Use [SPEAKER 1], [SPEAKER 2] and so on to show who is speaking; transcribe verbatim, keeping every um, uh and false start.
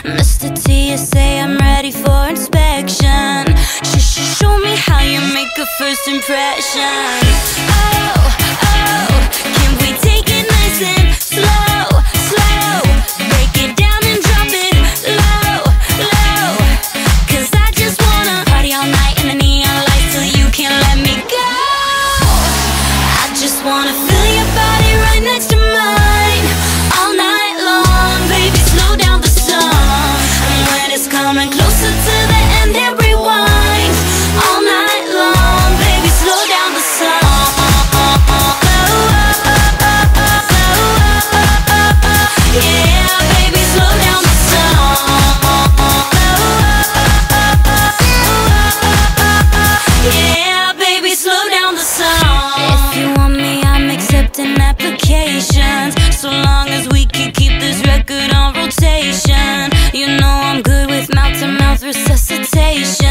[SPEAKER 1] Mister T S A, I'm ready for inspection. Sh sh Show me how you make a first impression. Oh, oh, can we take it nice and slow, slow? Break it down and drop it low, low. Cause I just wanna party all night in the neon lights till you can't let me go. I just wanna feel your body right next to mine all night long. Baby, slow down the song, and when it's coming closer to the end, then rewind all night long. Baby, slow down the song. Yeah, baby, slow down the song. Yeah, baby, slow down the song. If you want me, I'm accepting applications, so long as we can keep this record on rotation. You know I'm good with mouth-to-mouth resuscitation.